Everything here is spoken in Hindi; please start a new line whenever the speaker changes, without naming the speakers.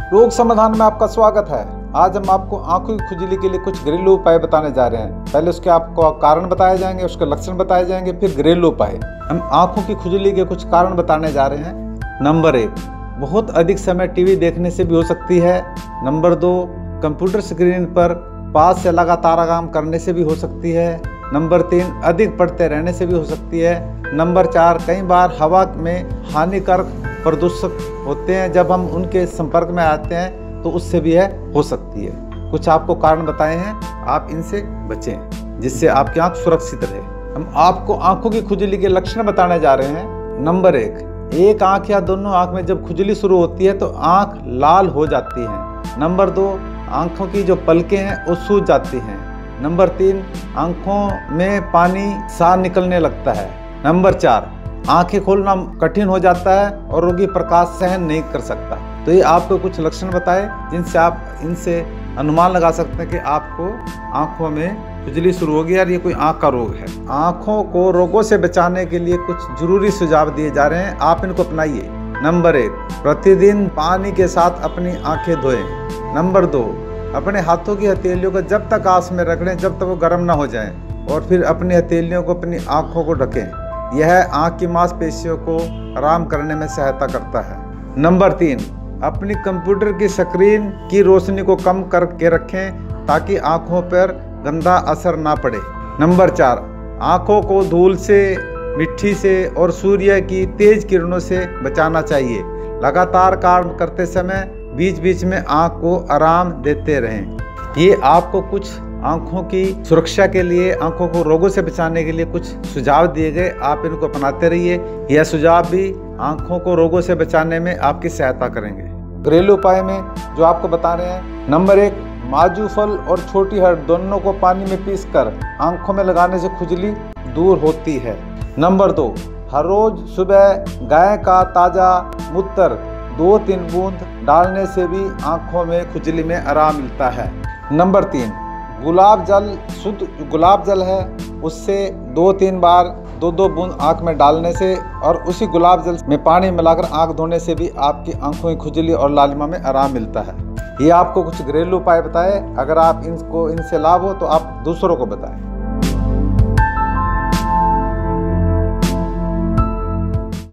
रोग समाधान में आपका स्वागत है। आज हम आपको आंखों की खुजली के लिए कुछ घरेलू उपाय बताने जा रहे हैं। पहले उसके आपको कारण बताए जाएंगे, उसके लक्षण बताए जाएंगे, फिर घरेलू उपाय। हम आंखों की खुजली के कुछ कारण बताने जा रहे हैं। नंबर 1, बहुत अधिक समय टीवी देखने से भी हो सकती है। नंबर 2, कंप्यूटर स्क्रीन पर पास से लगातार काम करने से भी हो सकती है। नंबर 3, अधिक पढ़ते रहने से भी हो सकती है। नंबर 4, कई बार हवा में हानिकारक प्रदूषक होते हैं, जब हम उनके संपर्क में आते हैं तो उससे भी हो सकती है। कुछ आपको कारण बताए हैं, आप इनसे बचें जिससे आपकी आंख सुरक्षित रहे। हम आपको आंखों की खुजली के लक्षण बताने जा रहे हैं। नंबर 1, एक आंख या दोनों आंख में जब खुजली शुरू होती है तो आंख लाल हो जाती है। नंबर 2, आंखों की जो पलकें हैं वो सूज जाती हैं। नंबर 3, आंखों में पानी सा निकलने लगता है। नंबर 4, आंखें खोलना कठिन हो जाता है और रोगी प्रकाश सहन नहीं कर सकता। तो ये आपको कुछ लक्षण बताए जिनसे आप इनसे अनुमान लगा सकते हैं कि आपको आंखों में खुजली शुरू होगी और ये कोई आंख का रोग है। आंखों को रोगों से बचाने के लिए कुछ जरूरी सुझाव दिए जा रहे हैं, आप इनको अपनाइए। नंबर 1, प्रतिदिन पानी के साथ अपनी आंखें धोएं। नंबर 2, अपने हाथों की हथेलियों को जब तक आंच में रगड़ें जब तक वो गर्म ना हो जाएं और फिर अपनी हथेलियों को अपनी आंखों को ढकें। यह आंख की मांसपेशियों को आराम करने में सहायता करता है। नंबर 3, अपनी कंप्यूटर की स्क्रीन की रोशनी को कम करके रखें ताकि आंखों पर गंदा असर ना पड़े। नंबर 4, आंखों को धूल से, मिट्टी से और सूर्य की तेज किरणों से बचाना चाहिए। लगातार काम करते समय बीच बीच में आंख को आराम देते रहें। ये आपको कुछ आंखों की सुरक्षा के लिए, आंखों को रोगों से बचाने के लिए कुछ सुझाव दिए गए, आप इनको अपनाते रहिए। यह सुझाव भी आंखों को रोगों से बचाने में आपकी सहायता करेंगे। घरेलू उपाय में जो आपको बता रहे हैं, नंबर 1, माजू फल और छोटी हर्ड दोनों को पानी में पीसकर आंखों में लगाने से खुजली दूर होती है। नंबर 2, हर रोज सुबह गाय का ताज़ा मूत्र 2-3 बूंद डालने से भी आंखों में खुजली में आराम मिलता है। नंबर 3, गुलाब जल, शुद्ध गुलाब जल है, उससे 2-3 बार 2-2 बूंद आंख में डालने से और उसी गुलाब जल में पानी मिलाकर आंख धोने से भी आपकी आंखों की खुजली और लालिमा में आराम मिलता है। ये आपको कुछ घरेलू उपाय बताए। अगर आप इनसे लाभ हो तो आप दूसरों को बताएं।